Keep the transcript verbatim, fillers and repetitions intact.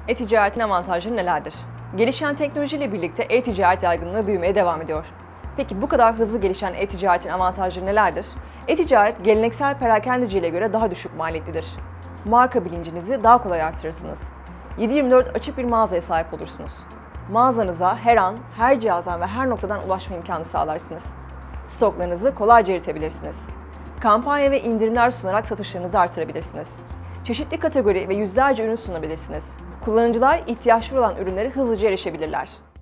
E-ticaretin avantajları nelerdir? Gelişen teknolojiyle birlikte e-ticaret yaygınlığı büyümeye devam ediyor. Peki bu kadar hızlı gelişen e-ticaretin avantajları nelerdir? E-ticaret geleneksel perakendeciliğe göre daha düşük maliyetlidir. Marka bilincinizi daha kolay artırırsınız. yedi yirmi dört açık bir mağazaya sahip olursunuz. Mağazanıza her an, her cihazdan ve her noktadan ulaşma imkanı sağlarsınız. Stoklarınızı kolayca eritebilirsiniz. Kampanya ve indirimler sunarak satışlarınızı artırabilirsiniz. Çeşitli kategori ve yüzlerce ürün sunabilirsiniz. Kullanıcılar ihtiyaçları olan ürünlere hızlıca erişebilirler.